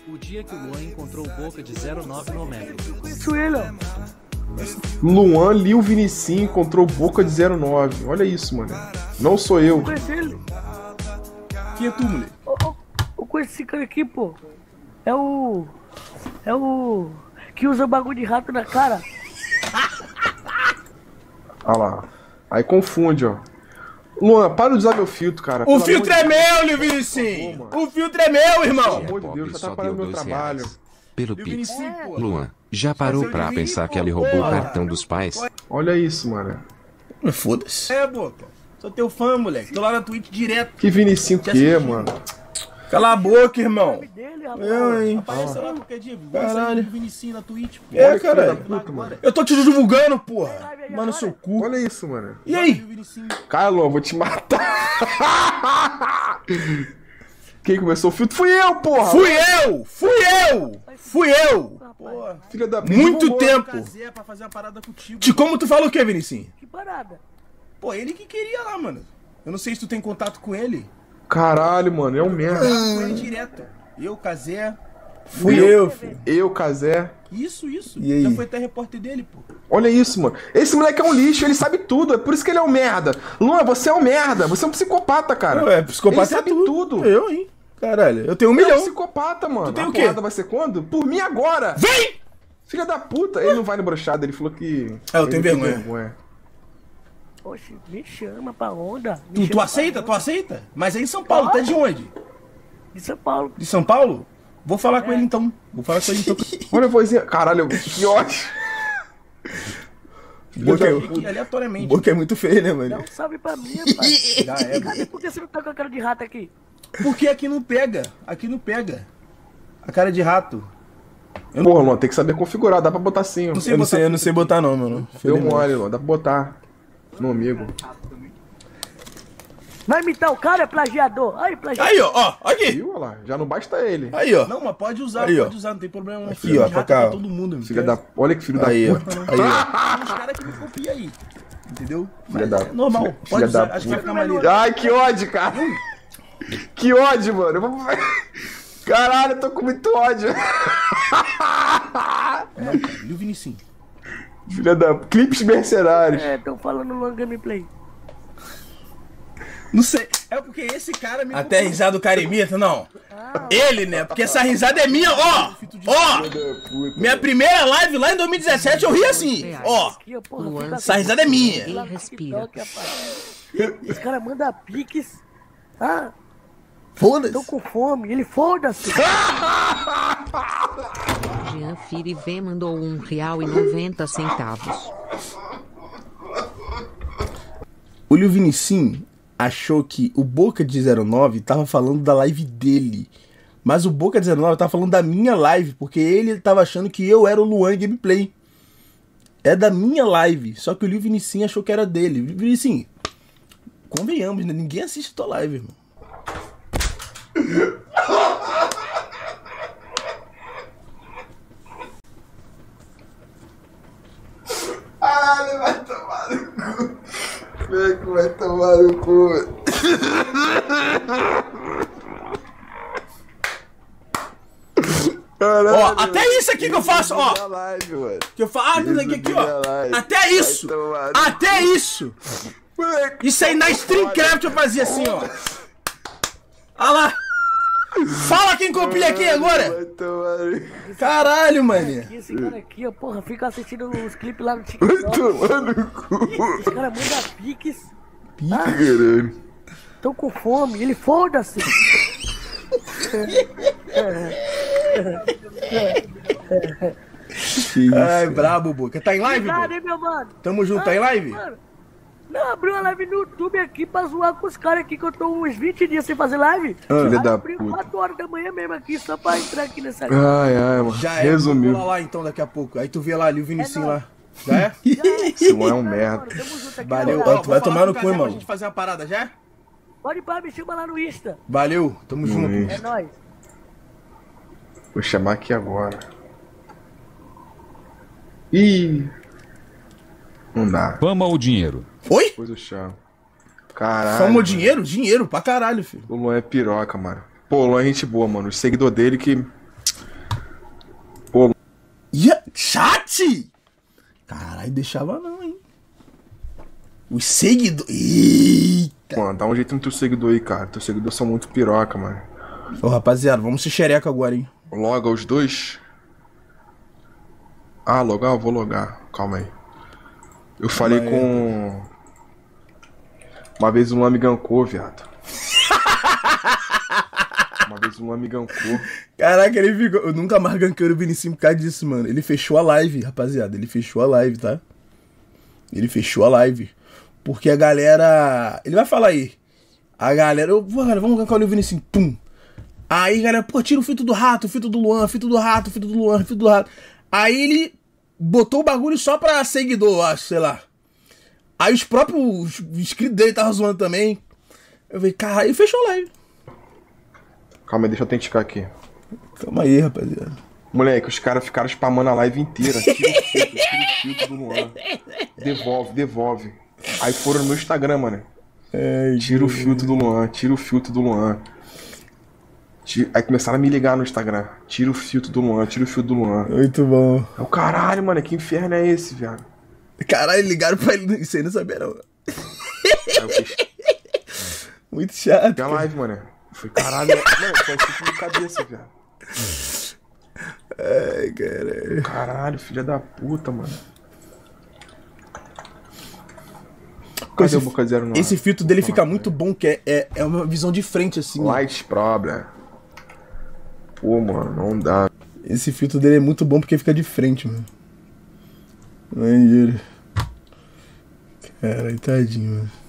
O dia que o Luan encontrou o Boca de 09 no Omega. Isso ele, ó. Luan Lil Vinicinho encontrou Boca de 09. Olha isso, mano. Não sou eu. Conhece ele? Quem é tu, moleque? Eu conheço esse cara aqui, pô. É o que usa bagulho de rato na cara. Olha lá. Aí confunde, ó. Luan, para de usar meu filtro, cara. O filtro é meu, Lil Vinicinho! O filtro é meu, irmão! Pelo amor de Deus, já tá parando meu trabalho. Pelo Lil Pix. Vinicinho, pô. Luan, já parou pra pensar que ele roubou o cartão dos pais? Olha isso, mano. Foda-se. É, Boca. Sou teu fã, moleque. Tô lá na Twitch direto. Que Vinicinho que é, mano? Cala a boca, irmão. Dele, rapaz. Eu, hein? Aparece lá qualquer dia. Caralho. Do Vinicinho na Twitch. Pô. É, Olha que filho da caralho. puta, mano. Eu tô te divulgando, porra. Mano, seu cu. Olha isso, mano. E aí? Vinicinho. Cara, Luan, vou te matar. Quem começou o filtro fui eu, porra. Fui eu! Porra. Filha da puta. Muito divulgou. tempo. Casé pra fazer uma parada contigo. De como tu fala o que, Vinicinho? Que parada. Pô, ele que queria lá, mano. Eu não sei se tu tem contato com ele. Caralho, mano, é um merda. Com ele direto. Eu, Casé. Fui eu, filho. Eu, Casé. Isso. E aí? Já foi até repórter dele, pô. Olha isso, mano. Esse moleque é um lixo, ele sabe tudo. É por isso que ele é um merda. Luan, você é um merda. Você é um psicopata, cara. Ué, psicopata ele sabe é tudo. Eu, hein? Caralho, eu tenho 1 Ele é um milhão. psicopata, mano. Tu tem a o quê? porrada vai ser quando? Por mim agora. Vem! Filha da puta. Ele não vai no brochado, ele falou que... Ah, eu tenho ele tem vergonha. Oxe, me chama pra onda. Me Tu chama aceita? Tu pra onda. aceita? Mas é em São Paulo, tá de onde? De São Paulo. De São Paulo? Vou falar com ele então. Vou falar com ele então. Olha a vozinha. Caralho, que ódio. Boca é, Fique aleatoriamente. boca é muito feio, né, mano? Dá um salve pra mim, rapaz. Já é, Cadê? Por que você não tá com a cara de rato aqui? Porque aqui não pega. Aqui não pega. A cara de rato. Porra, Luan, tem que saber configurar. Dá pra botar assim, ó. Não sei Eu não sei botar não, mano. Deu mole, Luan. Dá pra botar no amigo. Vai imitar o cara, é plagiador. Aí, plagiador. Aí, ó, aqui. Viu, olha lá? Já não basta ele. Aí, ó. Não, mas pode usar, Aí, ó. pode usar, não tem problema. Não. Aqui, Filho ó, de pra rato cá, é ó. todo mundo. Filha da... Olha que filho Aí, da ó. puta. Aí, ó. Tem uns caras que me copiam aí. Entendeu? Filha Mas da- é normal. filha Pode da usar, acho que vai puta. ficar maneiro. Ai, que ódio, cara. Que ódio, mano. Eu vou- Caralho, eu tô com muito ódio. Não, cara, e o Vinicinho? Filha da... Clipes mercenários. É, tão falando long gameplay. Não sei. É porque esse cara me Até a risada do Carimita, não. Ele, né? Porque essa risada é minha, ó. Ó. Minha primeira live lá em 2017 eu ri assim. Ó. Aqui, ó, porra, Luan, fica essa risada é minha. lá no Respira. TikTok, rapaz. Esse cara manda piques. Ah, Foda-se. tô com fome. Ele foda-se. Jean Firivé mandou R$1,90. O Lil Vinicinho achou que o Boca de 09 tava falando da live dele. Mas o Boca de 09 tava falando da minha live, porque ele tava achando que eu era o Luan Gameplay. É da minha live, só que o Lil Vinicinho achou que era dele. Vinicinho, convenhamos, né? Ninguém assiste tua live, irmão. Caralho, vai tomar no cu. Moleque, vai tomar no cu. Caralho. Ó, até isso aqui que eu faço, ó. Minha live, mano. Que eu faço, isso aqui, Minha ó. live. Até isso. Vai tomar no Até isso. Moleque, Isso aí na Streamcraft eu fazia assim, ó. Olha lá. Fala quem copia aqui agora. vai tomar no cu. Caralho, mano. Esse cara aqui, ó, porra, fica assistindo os clipes lá no Vai TikTok. tomar no cu. Esse cara manda piques. Caralho. Tô com fome. Ele foda-se. Ai, brabo, Boca. Tá em live, Obrigado, Boca? hein, meu mano. Tamo junto, tá em live? Mano, não, abri uma live no YouTube aqui pra zoar com os caras aqui que eu tô uns 20 dias sem fazer live. Filha Aí da eu abri puta. 4 horas da manhã mesmo aqui só pra entrar aqui nessa. Ai, mano. Já é. Resumiu. Vou lá então daqui a pouco. Aí tu vê lá ali o Vinicinho lá. Já é? Esse Luan é um merda. Tamo junto aqui, Valeu, na ó, moral. tu vai Vou tomar falar no com o cu, Casé irmão. pra gente fazer uma parada, já é? Pode ir pra me chama lá no Insta. Valeu, tamo junto. É nóis. Vou chamar aqui agora. Ih. Não dá. Fama ou dinheiro? Oi? Depois eu chamo. Caralho. Fama mano. dinheiro? Dinheiro pra caralho, filho. O Luan é piroca, mano. Pô, o Luan é gente boa, mano. O seguidor dele que... Pô. Chat! Caralho, deixava não, hein? Os seguidores... Eita! Mano, dá um jeito no teu seguidor aí, cara. Teus seguidores são muito piroca, mano. Ô, rapaziada, vamos se xereca agora, hein? Loga os dois. Ah, logar? Eu vou logar. Calma aí. Eu falei com... Uma vez um Luan me gancou, viado. Uma vez um Luan me gancou. Caraca, ele ficou... Eu nunca mais ganquei o Vinicinho por causa disso, mano. Ele fechou a live, rapaziada. Ele fechou a live, tá? Ele fechou a live. Porque a galera... Ele vai falar aí. A galera... Galera, vamos gankar o Vinicinho. Pum. Aí, galera, pô, tira o filtro do rato, o filtro do Luan, filtro do rato, filtro do Luan, filtro do rato. Aí ele botou o bagulho só pra seguidor, eu acho, sei lá. Aí os próprios inscritos dele estavam zoando também. Eu falei, cara, aí fechou a live. Calma aí, deixa eu autenticar aqui. Calma aí, rapaziada. Moleque, os caras ficaram spamando a live inteira. Tira o filtro do Luan. Devolve. Aí foram no meu Instagram, mano. Tira o filtro do Luan, tira o filtro do Luan. Aí começaram a me ligar no Instagram. Tira o filtro do Luan, tira o filtro do Luan. Muito bom. É o caralho, mano, que inferno é esse, viado? Caralho, ligaram pra ele, isso aí não sabia não. Aí eu fiz... Muito chato. Tem a live, mano. Foi caralho, mano, foi tipo de cabeça, viado. Ai, caralho. Caralho, filha da puta, mano. Cadê o Boca 09? Esse filtro dele fica muito bom, que é uma visão de frente, assim. Light problem. Pô, mano, não dá. Esse filtro dele é muito bom porque fica de frente, mano. Maneiro. Caralho, tadinho, mano.